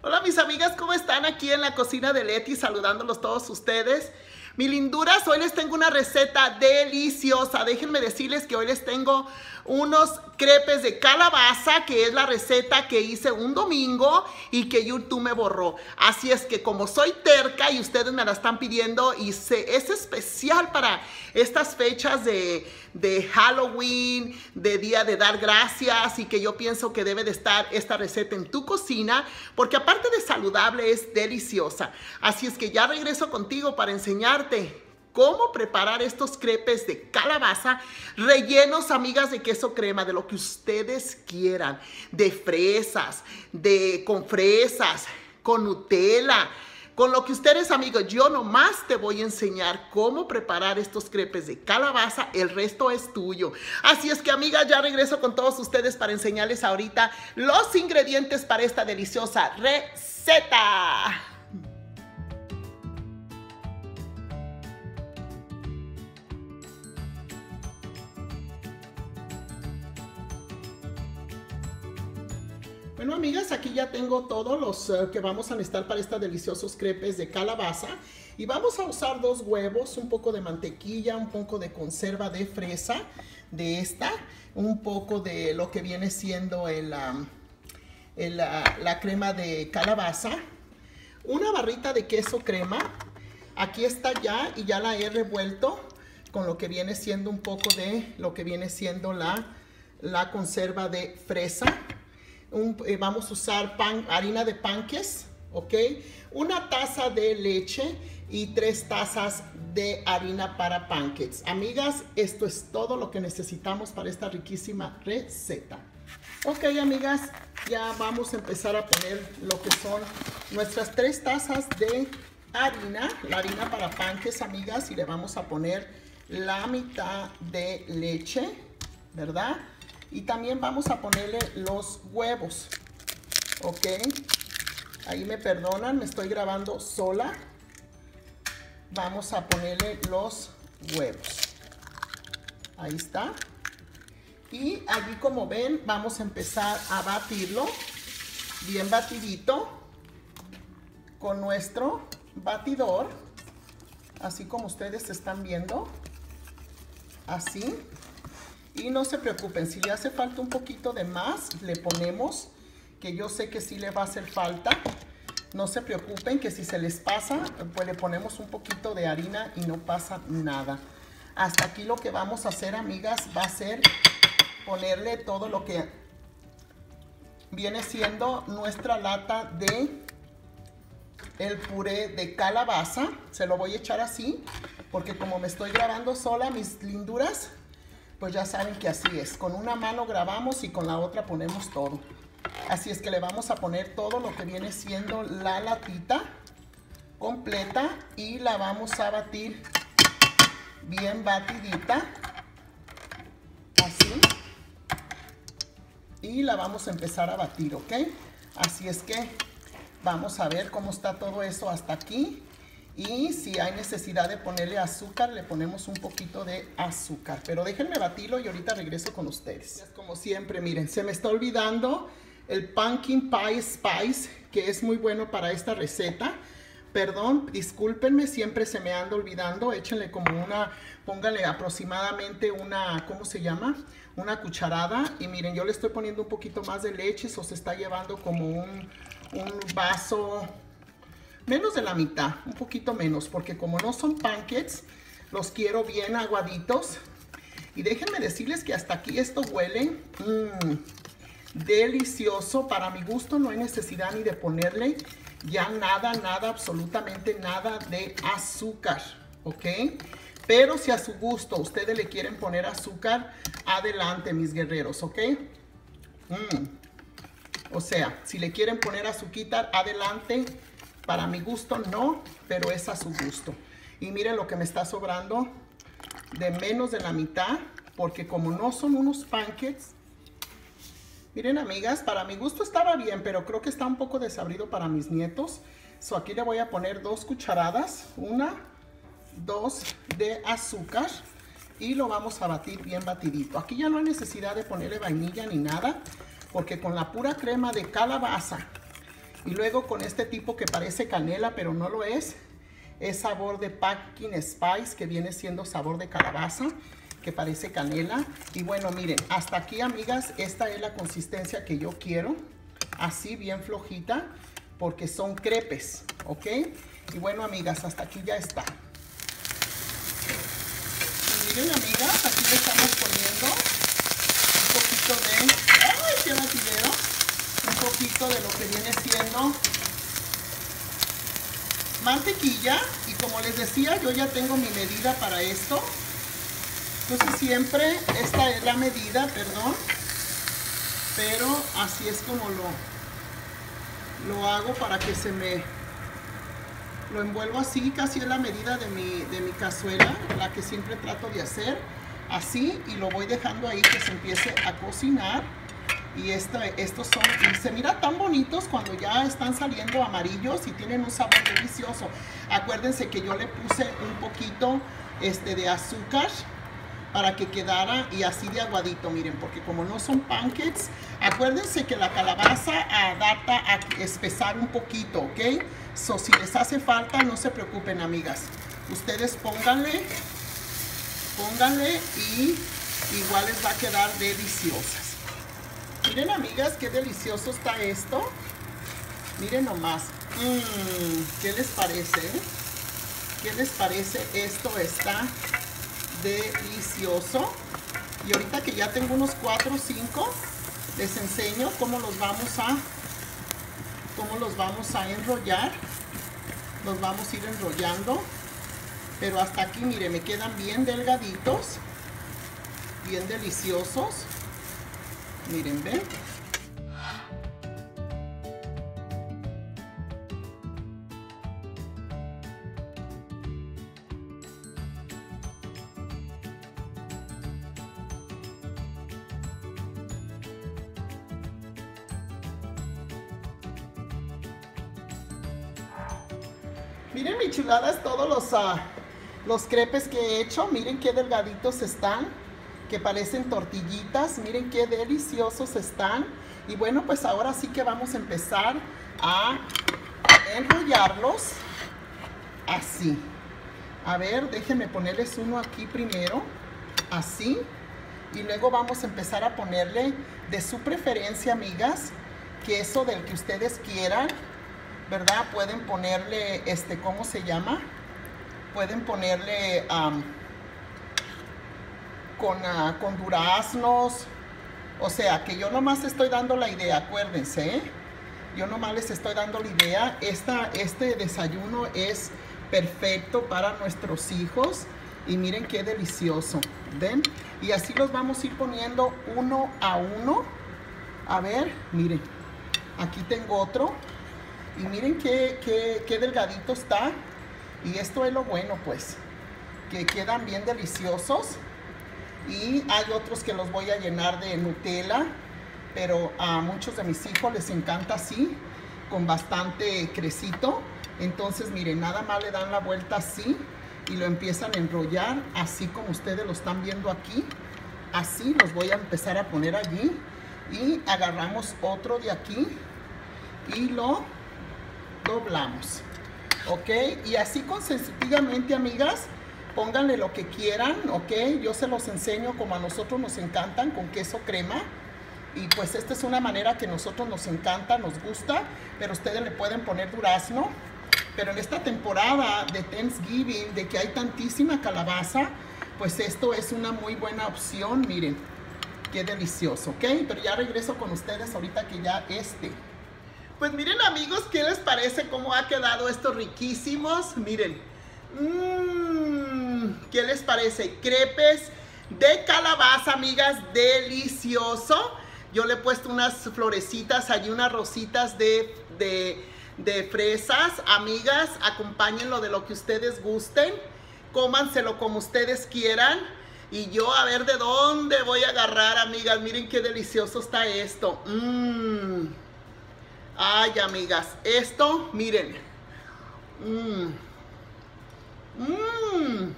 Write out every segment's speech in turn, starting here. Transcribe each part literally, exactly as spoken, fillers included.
Hola mis amigas, ¿cómo están? Aquí en la cocina de Leti, saludándolos todos ustedes. Mi linduras, hoy les tengo una receta deliciosa. Déjenme decirles que hoy les tengo unos crepes de calabaza, que es la receta que hice un domingo y que YouTube me borró. Así es que como soy terca y ustedes me la están pidiendo y se, es especial para estas fechas de, de Halloween, de Día de Dar Gracias, y que yo pienso que debe de estar esta receta en tu cocina, porque aparte de saludable es deliciosa. Así es que ya regreso contigo para enseñarte cómo preparar estos crepes de calabaza rellenos, amigas, de queso crema, de lo que ustedes quieran, de fresas, de con fresas, con Nutella, con lo que ustedes, amigos. Yo nomás te voy a enseñar cómo preparar estos crepes de calabaza, el resto es tuyo. Así es que, amigas, ya regreso con todos ustedes para enseñarles ahorita los ingredientes para esta deliciosa receta. Bueno, amigas, aquí ya tengo todos los uh, que vamos a necesitar para estos deliciosos crepes de calabaza. Y vamos a usar dos huevos, un poco de mantequilla, un poco de conserva de fresa de esta, un poco de lo que viene siendo el, um, el, uh, la crema de calabaza, una barrita de queso crema. Aquí está ya y ya la he revuelto con lo que viene siendo un poco de lo que viene siendo la, la conserva de fresa. Un, eh, vamos a usar pan, harina de panques, ¿ok? Una taza de leche y tres tazas de harina para pancakes. Amigas, esto es todo lo que necesitamos para esta riquísima receta. Ok, amigas, ya vamos a empezar a poner lo que son nuestras tres tazas de harina, la harina para pancakes, amigas, y le vamos a poner la mitad de leche, ¿verdad? Y también vamos a ponerle los huevos, ¿ok? Ahí me perdonan, me estoy grabando sola. Vamos a ponerle los huevos. Ahí está. Y allí, como ven, vamos a empezar a batirlo bien batidito con nuestro batidor, así como ustedes están viendo, así. Y no se preocupen, si le hace falta un poquito de más, le ponemos, que yo sé que sí le va a hacer falta. No se preocupen, que si se les pasa, pues le ponemos un poquito de harina y no pasa nada. Hasta aquí lo que vamos a hacer, amigas, va a ser ponerle todo lo que viene siendo nuestra lata de el puré de calabaza. Se lo voy a echar así, porque como me estoy grabando sola, mis linduras, pues ya saben que así es. Con una mano grabamos y con la otra ponemos todo. Así es que le vamos a poner todo lo que viene siendo la latita completa y la vamos a batir bien batidita. Así. Y la vamos a empezar a batir, ¿ok? Así es que vamos a ver cómo está todo eso hasta aquí. Y si hay necesidad de ponerle azúcar, le ponemos un poquito de azúcar. Pero déjenme batirlo y ahorita regreso con ustedes. Como siempre, miren, se me está olvidando el Pumpkin Pie Spice, que es muy bueno para esta receta. Perdón, discúlpenme, siempre se me anda olvidando. Échenle como una, pónganle aproximadamente una, ¿cómo se llama? Una cucharada. Y miren, yo le estoy poniendo un poquito más de leche. Eso se está llevando como un, un vaso, menos de la mitad, un poquito menos, porque como no son pancakes, los quiero bien aguaditos. Y déjenme decirles que hasta aquí esto huele mmm, delicioso. Para mi gusto no hay necesidad ni de ponerle ya nada, nada, absolutamente nada de azúcar, ¿ok? Pero si a su gusto ustedes le quieren poner azúcar, adelante, mis guerreros, ¿ok? Mm. O sea, si le quieren poner azúcar, adelante. Para mi gusto no, pero es a su gusto. Y miren lo que me está sobrando de menos de la mitad, porque como no son unos pancakes, miren, amigas, para mi gusto estaba bien, pero creo que está un poco desabrido para mis nietos. So aquí le voy a poner dos cucharadas, una, dos de azúcar, y lo vamos a batir bien batidito. Aquí ya no hay necesidad de ponerle vainilla ni nada, porque con la pura crema de calabaza Y luego con este tipo que parece canela, pero no lo es. Es sabor de pumpkin spice, que viene siendo sabor de calabaza, que parece canela. Y bueno, miren, hasta aquí, amigas, esta es la consistencia que yo quiero. Así, bien flojita, porque son crepes, ¿ok? Y bueno, amigas, hasta aquí ya está. Y miren, amigas, aquí le estamos poniendo un poquito de... ¡Ay, qué batidero! Un poquito de lo que viene siendo mantequilla. Y como les decía, yo ya tengo mi medida para esto. Entonces siempre esta es la medida, perdón. Pero así es como lo, lo hago para que se me... Lo envuelvo así, casi es la medida de mi, de mi cazuela, la que siempre trato de hacer. Así, y lo voy dejando ahí que se empiece a cocinar. Y esta, estos son, y se mira tan bonitos cuando ya están saliendo amarillos y tienen un sabor delicioso. Acuérdense que yo le puse un poquito este, de azúcar para que quedara y así de aguadito, miren, porque como no son pancakes, acuérdense que la calabaza adapta a espesar un poquito, ¿ok? So, si les hace falta, no se preocupen, amigas. Ustedes pónganle, pónganle y igual les va a quedar deliciosas. Miren, amigas, qué delicioso está esto. Miren nomás. Mmm, ¿qué les parece? ¿Qué les parece? Esto está delicioso. Y ahorita que ya tengo unos cuatro o cinco, les enseño cómo los vamos a cómo los vamos a enrollar. Los vamos a ir enrollando, pero hasta aquí, mire, me quedan bien delgaditos, bien deliciosos. Miren, ven. Miren, mis chuladas, todos los, uh, los crepes que he hecho. Miren qué delgaditos están, que parecen tortillitas. Miren qué deliciosos están. Y bueno, pues ahora sí que vamos a empezar a enrollarlos así. A ver, déjenme ponerles uno aquí primero, así. Y luego vamos a empezar a ponerle de su preferencia, amigas, queso del que ustedes quieran, ¿verdad? Pueden ponerle, este, ¿cómo se llama? Pueden ponerle um, con, uh, con duraznos. O sea, que yo nomás estoy dando la idea, acuérdense, ¿eh? Yo nomás les estoy dando la idea. Esta, este desayuno es perfecto para nuestros hijos. Y miren qué delicioso, ¿ven? Y así los vamos a ir poniendo uno a uno. A ver, miren, aquí tengo otro. Y miren qué, qué, qué delgadito está. Y esto es lo bueno, pues, que quedan bien deliciosos. Y hay otros que los voy a llenar de Nutella, pero a muchos de mis hijos les encanta así, con bastante crecito. Entonces, miren, nada más le dan la vuelta así y lo empiezan a enrollar, así como ustedes lo están viendo aquí. Así los voy a empezar a poner allí. Y agarramos otro de aquí y lo doblamos, ok, y así consecutivamente, amigas, pónganle lo que quieran, ok, yo se los enseño como a nosotros nos encantan, con queso crema. Y pues esta es una manera que a nosotros nos encanta, nos gusta, pero ustedes le pueden poner durazno. Pero en esta temporada de Thanksgiving, de que hay tantísima calabaza, pues esto es una muy buena opción. Miren qué delicioso, ok, pero ya regreso con ustedes ahorita que ya esté. Pues miren, amigos, ¿qué les parece cómo ha quedado estos riquísimos? Miren, mmm, ¿qué les parece? Crepes de calabaza, amigas, delicioso. Yo le he puesto unas florecitas allí, unas rositas de, de, de fresas. Amigas, acompáñenlo de lo que ustedes gusten. Cómanselo como ustedes quieran. Y yo a ver de dónde voy a agarrar, amigas. Miren qué delicioso está esto. Mmm. Ay, amigas, esto, miren. Mmm. Mmm.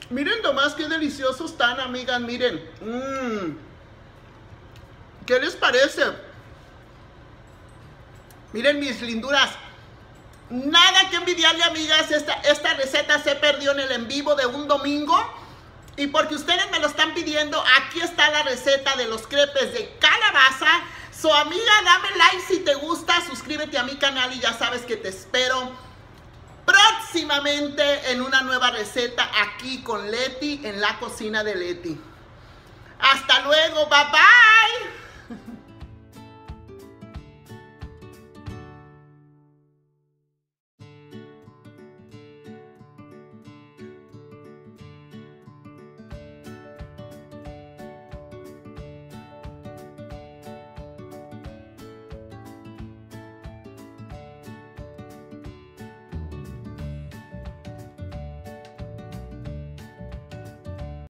Miren nomás qué deliciosos están, amigas, miren. Mmm. ¿Qué les parece? Miren mis linduras. Nada que envidiarle, amigas. Esta, esta receta se perdió en el en vivo de un domingo. Y porque ustedes me lo están pidiendo, aquí está la receta de los crepes de calabaza. So, amiga, dame like si te gusta. Suscríbete a mi canal y ya sabes que te espero próximamente en una nueva receta aquí con Leti en la cocina de Leti. Hasta luego. Bye, bye.